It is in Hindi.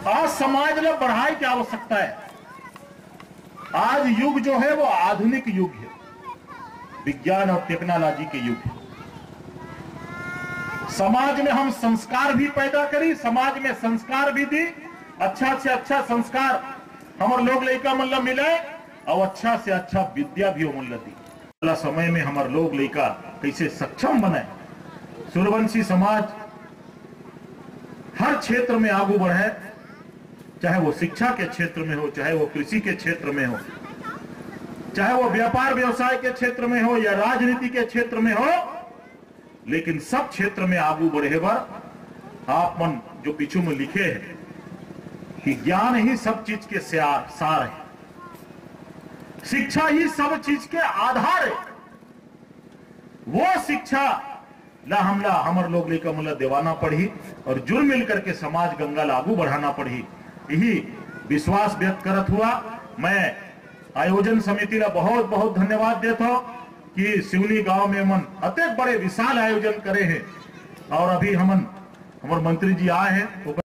आज समाज में पढ़ाई की आवश्यकता है। आज युग जो है वो आधुनिक युग है, विज्ञान और टेक्नोलॉजी के युग है। समाज में हम संस्कार भी पैदा करी, समाज में संस्कार भी दी, अच्छा से अच्छा संस्कार हमारे लोग लड़का मतलब मिले और अच्छा से अच्छा विद्या भी मूल्य दी। अगला समय में हमारे लोग लड़का कैसे सक्षम बने, सूर्यवंशी समाज हर क्षेत्र में आगू बढ़े, चाहे वो शिक्षा के क्षेत्र में हो, चाहे वो कृषि के क्षेत्र में हो, चाहे वो व्यापार व्यवसाय के क्षेत्र में हो या राजनीति के क्षेत्र में हो, लेकिन सब क्षेत्र में आगू बढ़े बार आप मन जो पीछू में लिखे हैं कि ज्ञान ही सब चीज के सार है, शिक्षा ही सब चीज के आधार है। वो शिक्षा ला हमला हमारे लोग लेकर मुला देवाना पड़ी और जुल मिलकर के समाज गंगा लागू बढ़ाना पड़ी। यही विश्वास व्यक्त करत हुआ मैं आयोजन समिति ला बहुत बहुत धन्यवाद देता हूं कि सिवनी गांव में मन अत्यंत बड़े विशाल आयोजन करे हैं और अभी हमारे मंत्री जी आए हैं।